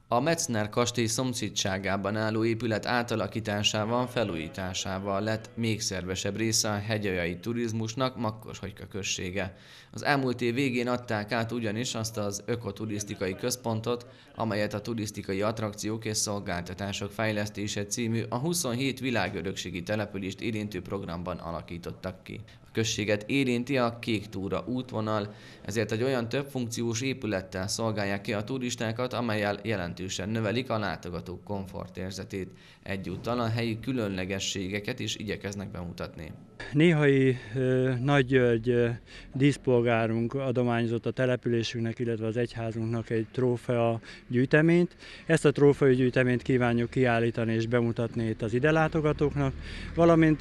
A Metzner kastély szomszédságában álló épület átalakításával, felújításával lett még szervesebb része a hegyaljai turizmusnak Makkoshogyka községe. Az elmúlt év végén adták át ugyanis azt az ökoturisztikai központot, amelyet a turisztikai attrakciók és szolgáltatások fejlesztése című a 27 világörökségi települést érintő programban alakítottak ki. A községet érinti a Kék Túra útvonal, ezért egy olyan többfunkciós épülettel szolgálják ki a turistákat, amellyel jelentősen növelik a látogatók komfortérzetét. Egyúttal a helyi különlegességeket is igyekeznek bemutatni. Néhai Nagy György díszpolgárunk adományozott a településünknek, illetve az egyházunknak egy trófea gyűjteményt. Ezt a trófea gyűjteményt kívánjuk kiállítani és bemutatni itt az ide látogatóknak, valamint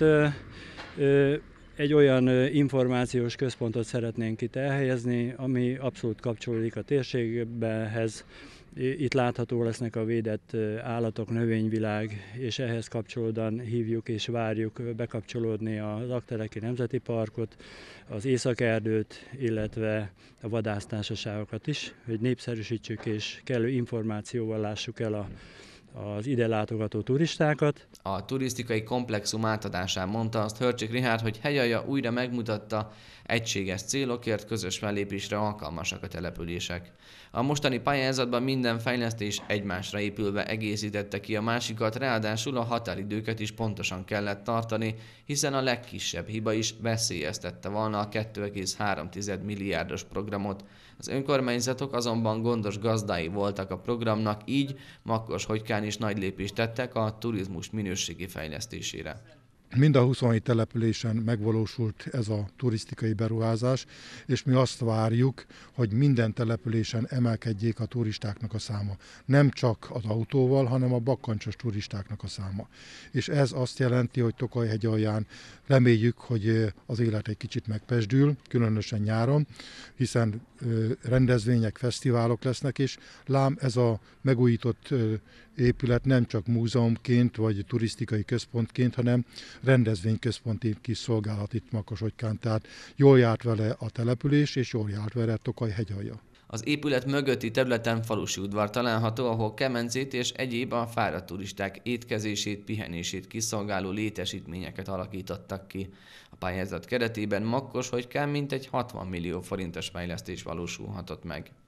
egy olyan információs központot szeretnénk itt elhelyezni, ami abszolút kapcsolódik a térségbehez. Itt látható lesznek a védett állatok, növényvilág, és ehhez kapcsolódóan hívjuk és várjuk bekapcsolódni az Aggteleki Nemzeti Parkot, az Északerdőt, illetve a vadásztársaságokat is, hogy népszerűsítsük és kellő információval lássuk el az ide látogató turistákat. A turisztikai komplexum átadásán mondta azt Hörcsik Richárd, hogy Hegyalja újra megmutatta, egységes célokért közös fellépésre alkalmasak a települések. A mostani pályázatban minden fejlesztés egymásra épülve egészítette ki a másikat, ráadásul a határidőket is pontosan kellett tartani, hiszen a legkisebb hiba is veszélyeztette volna a 2,3 milliárdos programot. Az önkormányzatok azonban gondos gazdái voltak a programnak, így Makkoshogykán is nagy lépést tettek a turizmus minőségi fejlesztésére. Mind a 27 településen megvalósult ez a turisztikai beruházás, és mi azt várjuk, hogy minden településen emelkedjék a turistáknak a száma. Nem csak az autóval, hanem a bakkancsos turistáknak a száma. És ez azt jelenti, hogy Tokaj-hegyalján reméljük, hogy az élet egy kicsit megpezsdül, különösen nyáron, hiszen rendezvények, fesztiválok lesznek, és lám ez a megújított épület nem csak múzeumként vagy turisztikai központként, hanem rendezvényközpontként is szolgálhat itt Makkoshogykán. Tehát jól járt vele a település, és jól járt vele Tokaj-hegyalja. Az épület mögötti területen falusi udvar található, ahol kemencét és egyéb a fáradt turisták étkezését, pihenését kiszolgáló létesítményeket alakítottak ki. A pályázat keretében Makkoshogykán mintegy 60 millió forintos fejlesztés valósulhatott meg.